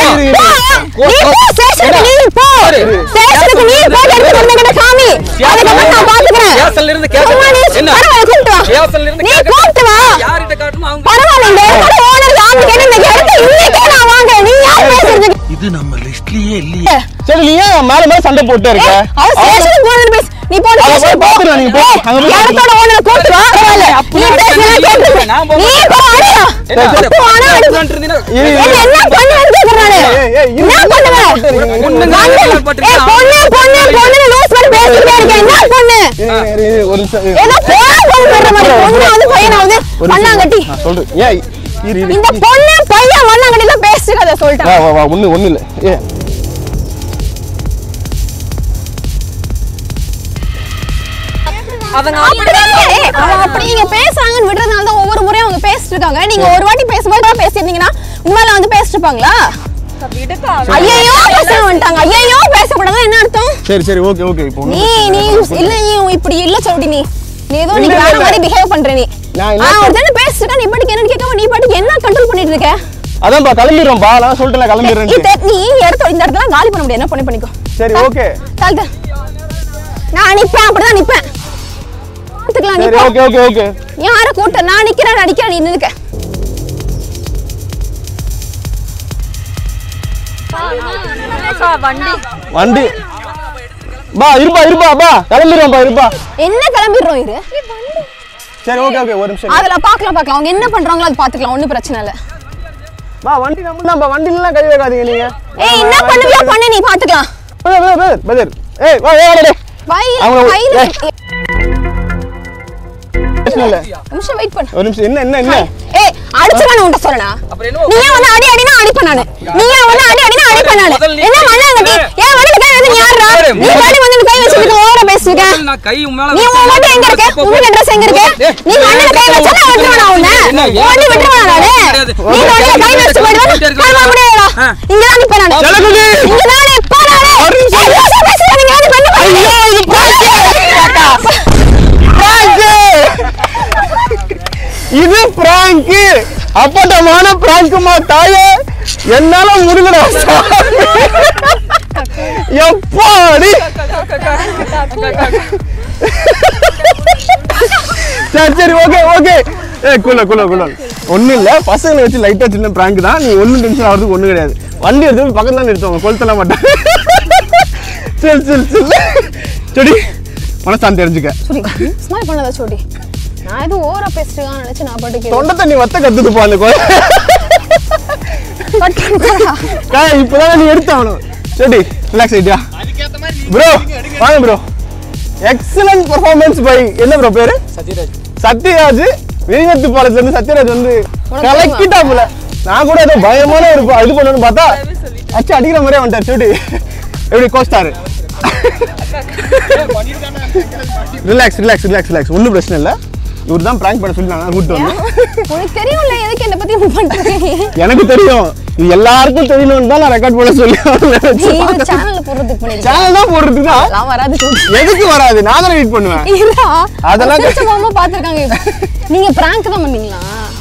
B: நீ போ ஸ்டேஷனுக்கு நீ போ. ஸ்டேஷனுக்கு நீ போ எடுத்து வந்தங்கட காமி. அதுக்கு அப்புறம் நான் பாத்துக்கறேன்.
C: ஸ்டேஷன்ல இருந்து கேஸ் என்ன?
B: பரவாயில்லை கூப்பிட்டு வா.
C: ஸ்டேஷன்ல இருந்து
B: நீ கூப்பிட்டு வா.
C: யார்கிட்ட காட்டணும் அவங்க
B: பரவாயில்லை இந்த இடத்துல ஓனர் காமி கேட்டு இந்த இடத்துல இன்னைக்கே நான் வாங்க. நீ யார் பேசுறது?
D: இது நம்ம லிஸ்ட்லயே இல்லையே.
A: சரி நீ ஏன் மேல மேல சண்டை போட்டே இருக்க?
B: அவ ஸ்டேஷனுக்கு போறது பேசு. நீ போ ஸ்டேஷனுக்கு போ.
A: பாத்துறேன் நீ போ. அங்க போய்
B: இடத்தோட ஓனர் கூப்பிட்டு வா. பரவாயில்லை. நீ பேசுனா கேட்குது. நீ போ அடியா.
C: என்ன
B: போ அடி.
C: பண்றீங்க?
B: என்ன பண்ணுவேன்னு கேக்குறானே. என்ன பண்ணுவ?
C: பொண்ணுங்க
B: ஏய் பொண்ணு பொண்ணு பொண்ணு லூஸ் பண்ணி பேசிட்டே இருக்க. என்ன பொண்ணு?
A: ஒரு நிமிஷம்
B: ஏதோ போற பொண்ணு மாதிரி பொண்ணு வந்து பையனாவது பண்ணாங்கட்டி.
A: நான் சொல்றேன். ஏய் இரு இரு.
B: இந்த பொண்ணு பையன் பண்ணாங்கட்டி தான் பேசிட்டு கதை சொல்லிட்டேன்.
A: வா வா வா ஒண்ணு ஒண்ணு இல்ல. ஏய்
B: அவங்க அப்படியே அவன் அப்படி நீங்க பேசுறாங்கன்னு விடுறதுனால தான் ஒவ்வொரு முறையும் அவங்க பேசிட்டு இருக்காங்க. நீங்க ஒரு வாட்டி பேசும்போது பேசியிருந்தீங்கன்னா உண்மையில வந்து பேசிட்டு இருப்பாங்களா? ஐயோ பேச வந்துட்டாங்க. ஐயோ பேசக்கூடாது என்ன அர்த்தம்?
A: சரி சரி ஓகே ஓகே இப்போ
B: நீ நீ இல்ல நீ இப்படி இல்ல சொல்டி நீ நீ ஏதோ நீ வேற மாதிரி பிஹேவ் பண்ற நீ. நான் ஒருத்தன பேசிட்டா நீ பாட்டுக்கு என்ன கேட்காம நீ பாட்டுக்கு என்ன கண்ட்ரோல் பண்ணிட்டு இருக்க?
A: அதான்பா கிளம்பிடுறோம்பா. நான் சொல்லிட்டேன் கிளம்பிடுறேன்.
B: நீ இடத்த இந்த இடத்துல காலி பண்ண முடியாது. என்ன பண்ணி பண்ணிக்கோ.
A: சரி ஓகே.
B: தல்த நான் நிப்பேன் அப்படிதான் நிப்பேன். பாத்துக்கலாம் நீ.
A: Okay okay okay.
B: யார கூட்ட நான் நிக்கிறேன் அடிக்கிறேன் நீ நில்லுக்க. வண்டி
A: வண்டி பா இருப்பா இருப்பா பா கிளம்பிடுவோம் பா இருப்பா.
B: என்ன கிளம்பிடுறோம் இரு.
A: சரி ஓகே ஓகே ஒரு நிமிஷம்.
B: அதெல்லாம் பார்க்கலாம் பார்க்கலாம் அவங்க என்ன பண்றாங்களோ அது பாத்துக்கலாம் ஒண்ணும் பிரச்சனை இல்ல.
A: பா வண்டி நம்ம தான் பா வண்டிலலாம் கை வைக்காதீங்க நீங்க.
B: ஏய் என்ன பண்ணுவியோ பண்ணு நீ பாத்துக்கலாம்.
A: பதர் பதர் பதர் ஏய் வா வா டேய்.
B: பை பைல
A: இல்ல
B: நிமிஷம் வெயிட் பண்ணு.
A: ஒரு நிமிஷம் என்ன என்ன என்ன
B: ஏய் அடிச்சவன உன்ட சொல்லனா நீ வந்து அடி அடினா அடிப்ப நானு நீ வந்து அடி அடினா அடிப்ப நானு என்ன மண்ணங்கட்டி ஏன் வண்டில கை வச்சு நீ யாரா நீ பாடி வந்து கை வச்சிட்டு ஓவரா பேசுறீங்க
C: நான் கை மேல
B: நீ உன் வண்டி எங்க இருக்கு உங்க Dress எங்க இருக்கு நீ மண்ணல கை வச்சா நான் விட்டுறவனா உன்னை வண்டி விட்டுறவனா நானு நீ வண்டில கை வச்சு போய்டு கால் முடியல இங்க தான் நிப்ப நானு இங்க தான் நிப்ப நானு ஏய் பேசுறீங்க நீங்க வந்து பண்ணு ஐயோ இது பிராங்க்
A: இது பிராங்க் அப்பட்டமான பிராங்க்மா தாயே என்னால முடியல எப்பாடி சரி சரி ஓகே ஓகே ஏ குல குல குல ஒன்றும் இல்லை பசங்களை வச்சு லைட்டாக சின்ன பிராங்க் தான் நீ ஒன்றும் டென்ஷன் ஆகிறதுக்கு ஒன்றும் கிடையாது வண்டி எடுத்து பக்கத்தில் தான் நிறுத்துவாங்க கொளுத்தலாம் மாட்டேன் சரி சரி சரி சரி மனசாந்தி தெரிஞ்சுக்க
B: ஸ்மைல் பண்ணதா சோடி நான் இது ஓவரா பேசிட்டேன்னு நினைச்சு நான் பாட்டுக்கு
A: தொண்டை தண்ணி வத்த கத்துதுப்பா அந்த கோயில் இப்பதான் நீ எடுத்தாகணும் சரி ரிலாக்ஸ் ஆயிட்டியா ப்ரோ வாங்க ப்ரோ எக்ஸலன்ட் பெர்ஃபார்மன்ஸ் பை என்ன ப்ரோ பேரு
C: சத்யராஜ்
A: சத்யராஜ் விரிவத்து பாலத்துல இருந்து சத்யராஜ் வந்து கலக்கிட்டாப்புல நான் கூட ஏதோ பயமான ஒரு இது பண்ணணும்னு பார்த்தா அச்சு அடிக்கிற மாதிரியே வந்துட்டார் சோடி எப்படி கோஸ்டாரு ரிலாக்ஸ் ரிலாக்ஸ் ரிலாக்ஸ் ரிலாக்ஸ் ஒன்றும் பிரச்சனை இல்லை இவர் தான் பிராங்க் பண்ண சொல்லி நான் கூப்பிட்டு வந்தேன்
B: உனக்கு தெரியும்ல எதுக்கு என்ன பத்தி பண்றீங்க
A: எனக்கு தெரியும் இது எல்லாருக்கும் தெரியணும்னு தான் நான் ரெக்கார்ட் பண்ண சொல்லி
B: நீ சேனல்ல போடுறதுக்கு பண்ணிருக்கீங்க
A: சேனல் தான் போடுறதுக்கு தான்
B: நான் வராது
A: எதுக்கு வராது நான் தான் எடிட் பண்ணுவேன்
B: இல்ல
A: அதெல்லாம்
B: கொஞ்சம் மாமா பாத்துர்க்காங்க நீங்க பிராங்க் தான் பண்ணீங்களா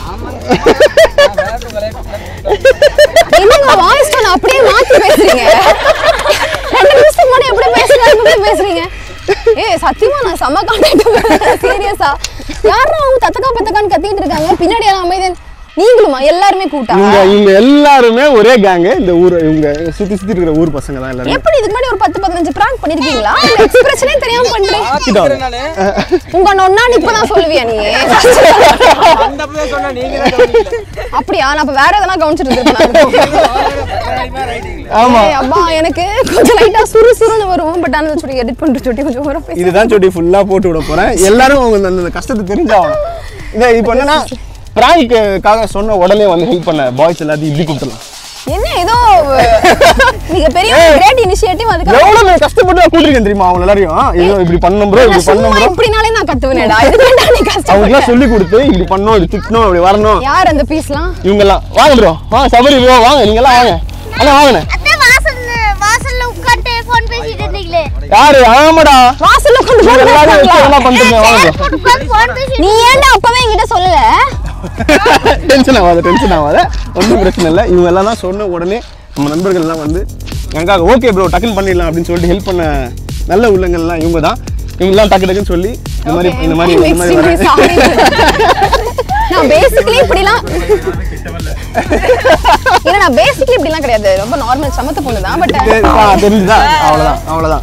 B: என்னங்க வாய்ஸ் டோன் அப்படியே மாத்தி பேசுறீங்க ரெண்டு நிமிஷம் முன்னாடி எப்படி பேசுறீங்க பேசுறீங்க ஏய் சத்தியமா நான் செம கான்டாக்ட் சீரியஸா யாரா அவங்க தத்தக்கா பத்தக்கான்னு கத்திட்டு இருக்காங்க பின்னாடி எல்லாம் அமைதி நீங்களுமா எல்லாரும் கூட்டா
A: இங்க இங்க எல்லாரும் ஒரே கேங் இந்த ஊர் இவங்க சுத்தி சுத்தி இருக்கிற ஊர் பசங்க தான் எல்லாரும்
B: எப்படி இதுக்கு முன்னாடி ஒரு பத்து பதினஞ்சு பிராங்க் பண்ணிருக்கீங்களா எக்ஸ்பிரஷனே தெரியாம பண்றீங்க உங்க நொன்னா இப்பதான் சொல்லுவியா நீ
C: அந்த அப்பவே சொன்னா நீங்க தான் கவனிக்கல
B: அப்படியா நான் அப்ப வேற எதனா கவனிச்சிட்டு இருப்பேன்
A: ஆமா
B: அம்மா எனக்கு கொஞ்சம் லைட்டா சுரு சுருன்னு வரும் பட் அந்த சொல்லி எடிட் பண்ற சொல்லி கொஞ்சம் ஓவரா பேச
A: இதுதான் சொல்லி ஃபுல்லா போட்டு விட போறேன் எல்லாரும் அவங்க அந்த கஷ்டத்தை தெரிஞ்சாகணும் இதை இப்போ என்னன்னா பிராங்க்காக சொன்ன உடனே வந்து ஹெல்ப் பண்ண பாய்ஸ் எல்லாத்தையும் இப்படி கூப்பிடலாம்
B: என்ன ஏதோ நீங்க பெரிய கிரேட் இனிஷியேட்டிவ் அதுக்கு
A: எவ்வளவு நான் கஷ்டப்பட்டு நான் கூட்டிருக்கேன் தெரியுமா அவங்க எல்லாரையும் ஏதோ இப்படி பண்ணணும் ப்ரோ இப்படி பண்ணணும் ப்ரோ
B: இப்படினாலே நான் கத்துவேனேடா இதுக்கு நீ கஷ்டம்
A: அவங்களுக்குலாம் சொல்லி கொடுத்து இப்படி பண்ணணும் இப்படி திட்டணும் இப்படி வரணும்
B: யார் அந்த பீஸ்லாம்
A: இவங்கெல்லாம் வாங்க ப்ரோ வாங்க சபரி ப்ரோ வாங்க நீங்கெல்லாம் வாங்க அண்ணா வாங்கண்ணே
E: வாசல்ல உட்கார்ந்து ஃபோன் பேசிட்டு இருந்தீங்களே
A: யாரு ஆமாடா
B: வாசல்ல கொண்டு போய்
A: எல்லாரும் வச்சு என்ன பண்ணிட்டு வாங்க
E: ஃபோன் பேசி
B: நீ ஏன்டா அப்பவே என்கிட்ட சொல்லல
A: டென்ஷன் ஆகாத டென்ஷன் ஆகாத ஒன்றும் பிரச்சனை இல்லை இவங்க எல்லாம் தான் சொன்ன உடனே நம்ம நண்பர்கள் எல்லாம் வந்து எனக்காக ஓகே ப்ரோ டக்குன்னு பண்ணிடலாம் அப்படின்னு சொல்லிட்டு ஹெல்ப் பண்ண நல்ல உள்ளங்கள்லாம் இவங்க தான் இவங்கெல்லாம் டக்கு டக்குன்னு சொல்லி இந்த மாதிரி இந்த மாதிரி இந்த மாதிரி வரேன்
B: நான் பேசிக்கலி இப்படிலாம் இல்ல நான் பேசிக்கலி இப்படிலாம் கிடையாது ரொம்ப நார்மல் சமத்த பொண்ணு தான் பட்
A: தெரிஞ்சுதா அவ்வளோதான் அவ்வளோதான்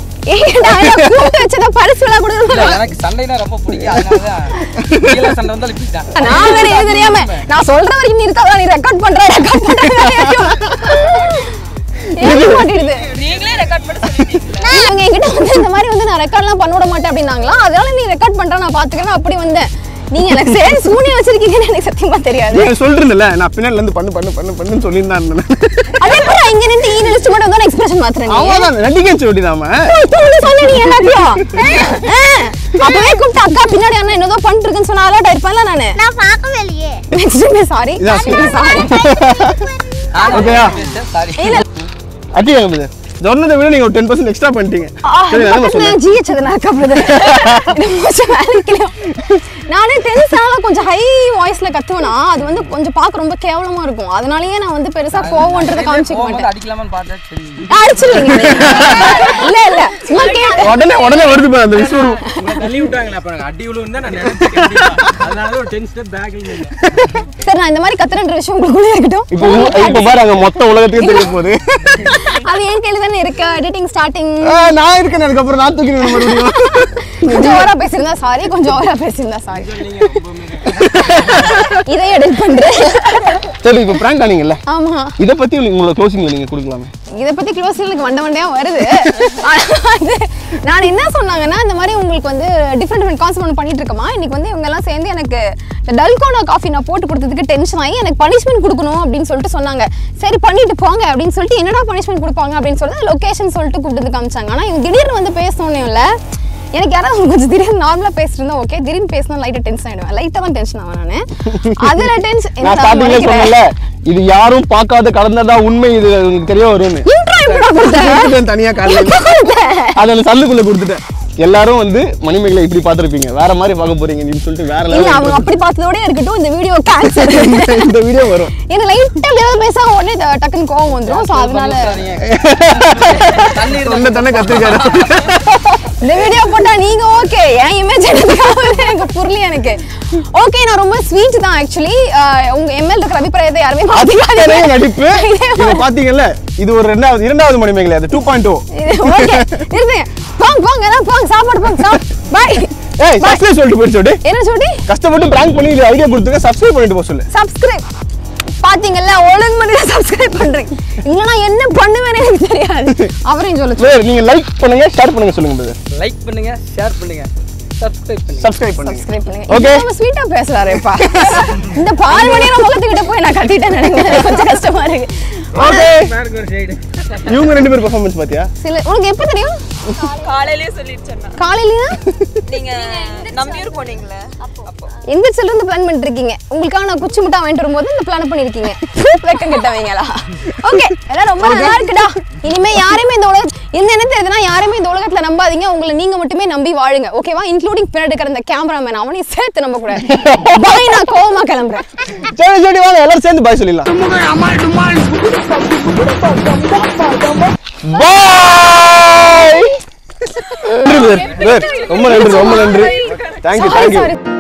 C: எனக்கு சண்டைனா ரொம்ப பிடிக்கும் அதனால சண்டை வந்தாலும் இப்படிதான்
B: நான் வேற எது தெரியாம நான் சொல்ற வரைக்கும் நீ இருக்காத நீ ரெக்கார்ட் பண்ற ரெக்கார்ட் பண்ற மாட்டிடுது
E: நீங்களே ரெக்கார்ட் பண்ண சொல்லிட்டீங்களா
B: அவங்க என்கிட்ட வந்து இந்த மாதிரி வந்து நான் ரெக்கார்ட்லாம் பண்ண விட மாட்டேன் அப்படின்னாங்களா அதனால நீ ரெக்கார்ட் பண்ற நான் பாத்துக்கிறேன் அப்படி வந்தேன் நீங்க எனக்கு சரி சூனியம் வச்சிருக்கீங்கன்னு எனக்கு சத்தியமா தெரியாது
A: நீ சொல்றேன்ல நான் பின்னால இருந்து பண்ணு பண்ணு பண்ணு பண்ணுன்னு சொல்லிருந்தேன்
B: அதே போல இங்க நின்னு ஈ லிஸ்ட் மட்டும் வந்து எக்ஸ்பிரஷன் மாத்துறேன் நீ
A: அவ்வளவுதான் நடிகை சொல்லிடாம
B: தூளு சொன்ன நீ எல்லாத்தையும் அப்பவே கூப்பிட்டு அக்கா பின்னாடி அண்ணா என்னதோ பண்ணிட்டு இருக்குன்னு சொன்னா அலர்ட் ஆயிருப்பேன்ல நானு
E: நான் பார்க்கவே இல்லையே
B: எக்ஸ்ட்ரீம்லி சாரி சாரி
A: ஓகேயா
C: சாரி
B: இல்ல
A: அட்டி வாங்க சொன்னதை விட நீங்க ஒரு டென் பர்சன்ட் எக்ஸ்ட்ரா பண்ணிட்டீங்க சரி நான் சொல்றேன்
B: ஜிஹெச் அது நான் கப்றது இது மோசம் வேலைக்கு நானே டென்ஸால கொஞ்சம் ஹை வாய்ஸ்ல கத்துவனா அது வந்து கொஞ்சம் பார்க்க ரொம்ப கேவலமா இருக்கும். அதனாலயே நான் வந்து பெருசா கோவம்ன்றத காமிச்சிக்க மாட்டேன்.
C: அடிக்கலாமான்னு பார்த்தா சரி
B: அடிச்சிருவீங்க. இல்ல இல்ல சும்மா கேட்டேன்.
A: உடனே உடனே வருது பாரு அந்த விஸ்வரூபம்.
D: தள்ளி விட்டாங்களே அப்ப எனக்கு அடி விழுன்னு தான் நான் நினைச்சேன். அதனால ஒரு டென் ஸ்டெப் பேக்ல இல்ல.
B: சரி நான் இந்த மாதிரி கத்துறன்ற விஷயம் உங்களுக்குள்ள இருக்கட்டும்.
A: இப்போ இப்போ பாரு அங்க மொத்த உலகத்துக்கு தெரிய போகுது.
B: அது ஏன் கேள்வி தானே இருக்கு. எடிட்டிங் ஸ்டார்டிங்
A: நான் இருக்கேன். அதுக்கு அப்புறம் நான் தூக்கி மறுபடியும்
B: கொஞ்சம் ஓவரா பேசிருந்தா சாரி, கொஞ்சம் ஓவரா பேசிருந்தா சாரி. இதை எடிட் பண்றேன்.
A: சரி இப்போ பிராங்க் ஆனீங்கல்ல,
B: ஆமா
A: இத பத்தி உங்களோட க்ளோசிங்ல நீங்க கொடுக்கலாமே.
B: இத பத்தி க்ளோசிங்ல வண்ட வண்டையா வருது. நான் என்ன சொன்னாங்கன்னா இந்த மாதிரி உங்களுக்கு வந்து டிஃபரெண்ட் டிஃபரெண்ட் கான்செப்ட் பண்ணிட்டு இருக்கமா, இன்னைக்கு வந்து இவங்க எல்லாம் சேர்ந்து எனக்கு டல்கோனா காஃபி நான் போட்டு கொடுத்ததுக்கு டென்ஷன் ஆகி எனக்கு பனிஷ்மெண்ட் கொடுக்கணும் அப்படின்னு சொல்லிட்டு சொன்னாங்க. சரி பண்ணிட்டு போங்க அப்படின்னு சொல்லிட்டு என்னடா பனிஷ்மெண்ட் கொடுப்பாங்க அப்படின்னு சொல்லிட்டு லொகேஷன் சொல்லிட்டு கூப்பிட்டு காமிச்சாங்க. ஆனா இவங்க திடீர்னு வந்து பேசணும் இல்ல, எனக்கு யாராவது கொஞ்சம் திடீர்னு நார்மலா பேசிட்டு ஓகே, திடீர்னு பேசினா லைட்டா டென்ஷன் ஆயிடுவேன். லைட்டா தான் டென்ஷன் ஆவேன் நானு. அதுல டென்ஷன்
A: நான் ஸ்டார்டிங்ல சொன்னேன்ல, இது யாரும் பார்க்காத கடந்ததா உண்மை, இது உங்களுக்கு தெரிய வரும்னு. தனியா காலையில அத சல்லுக்குள்ள கொடுத்துட்டேன். எல்லாரும் வந்து மணிமேகலை இப்படி பாத்திருப்பீங்க, வேற மாதிரி பார்க்க போறீங்க நீங்க சொல்லிட்டு வேற
B: இல்ல அவங்க அப்படி பார்த்ததோட இருக்கட்டும். இந்த வீடியோ கேன்சல்.
A: இந்த வீடியோ வரும்.
B: எனக்கு லைட்டா ஏதாவது பேசா உடனே டக்குன்னு கோவம் வந்துரும். சோ அதனால
A: சொன்ன தண்ணே கத்திருக்காரு.
B: இந்த வீடியோ போட்டா நீங்க ஓகே, என் இமேஜ் எனக்கு புரியல. எனக்கு ஓகே நான் ரொம்ப ஸ்வீட் தான் ஆக்சுவலி. உங்க எம்எல் இருக்கிற அபிப்பிராயத்தை யாருமே பாத்தீங்க
A: நடிப்பு இத பாத்தீங்கல்ல, இது ஒரு இரண்டாவது இரண்டாவது மணிமேகலை, அது டூ பாயிண்ட் டூ.
B: ஓகே இருங்க போங்க போங்க எல்லாம் போங்க, சாப்பாடு போங்க சாப் பை.
A: ஏய் சப்ஸ்கிரைப் சொல்லிட்டு போய் சொல்லு.
B: என்ன சொல்லி
A: கஷ்டப்பட்டு பிராங்க் பண்ணி இது ஐடியா கொடுத்துங்க, சப்ஸ்கிரைப் பண்ணிட்டு போ சொல்லு.
B: சப்ஸ்கிரைப் பாத்தீங்கல்ல, ஒழுங்கு பண்ணி சப்ஸ்கிரைப் பண்றீங்க. இல்லனா என்ன பண்ணுவேன்னு எனக்கு தெரியாது. அவரையும் சொல்லுங்க.
A: சரி நீங்க லைக் பண்ணுங்க, ஷேர் பண்ணுங்க சொல்லுங்க பிரதர்.
C: லைக் பண்ணுங்க, ஷேர் பண்ணுங்க, சப்ஸ்கிரைப் பண்ணுங்க.
A: சப்ஸ்கிரைப் பண்ணுங்க.
B: சப்ஸ்கிரைப் பண்ணுங்க.
A: ஓகே
B: ரொம்ப ஸ்வீட்டா பேசுறாரேப்பா. இந்த பால் மணியை முகத்துக்கிட்ட போய் நான் கட்டிட்டேன் நினைக்கிறேன். கொஞ்சம் கஷ்டமா இருக்கு.
A: ஓகே
C: பேருக்கு ஒரு சைடு.
A: இவங்க ரெண்டு பேர் பெர்ஃபார்மன்ஸ் பாத்தியா?
B: சில உனக்கு எப்ப தெரியும்?
F: காலையிலே சொல்லிடுச்சேன்னா
B: காலையிலயா?
F: நீங்க நம்பியூர் போனீங்களே அப்போ
B: எந்த செல்ல இருந்து பிளான் பண்ணிட்டு இருக்கீங்க? உங்களுக்காக நான் குச்சி முட்டா வாங்கிட்டு வரும்போது இந்த பிளான் பண்ணிருக்கீங்க. வெக்கம் கட்டவங்களா? ஓகே எல்லாம் ரொம்ப நல்லா இருக்குடா. இனிமே யாரையுமே இந்த உலக இந்த என்ன தெரியுதுன்னா, யாரையுமே இந்த உலகத்துல நம்பாதீங்க. உங்களை நீங்க மட்டுமே நம்பி வாழுங்க. ஓகேவா? இன்க்ளூடிங் பின்னாடி இருக்கிற இந்த கேமராமேன், அவனையும் சேர்த்து நம்ப கூடாது. பாய் நான் கோவமா கிளம்புறேன்.
A: சரி சரி வாங்க எல்லாரும் சேர்ந்து பாய் சொல்லிடலாம். பாய். ரொம்ப நன்றி ரொம்ப நன்றி. Thank you thank you.